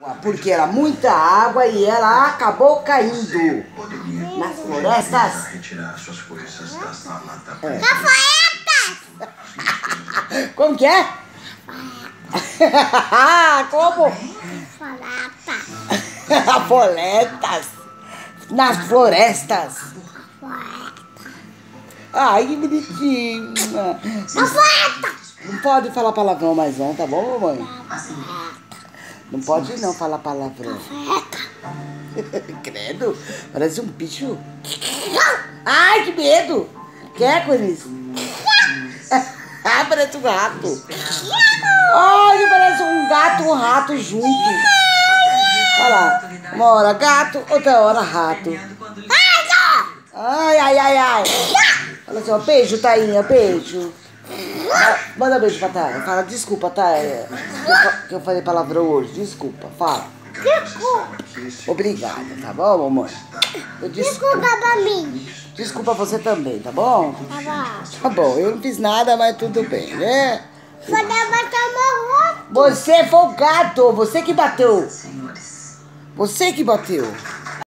Porque era muita água e ela acabou caindo nas florestas. Como que é? Como? Florestas. Nas florestas. Ai, que bonitinho. Não pode falar palavrão mais não, tá bom, mamãe? Não pode não falar palavrão. Credo, parece um bicho. Ai, que medo. Quer, Corinthians? Parece um gato. Ai, parece um gato e um rato junto. Olha lá, uma hora gato, outra hora rato. Ai, ai, ai, ai. Olha só, beijo, Tainha, beijo. Manda beijo pra Taia. Fala, desculpa, Taia, que eu falei palavrão hoje. Desculpa, fala. Desculpa. Obrigada, tá bom, mamãe? Desculpa pra mim. Desculpa você também, tá bom? Tá bom. Tá bom, eu não fiz nada, mas tudo bem, né? Você bateu meu rosto. Você foi o gato, você que bateu. Você que bateu.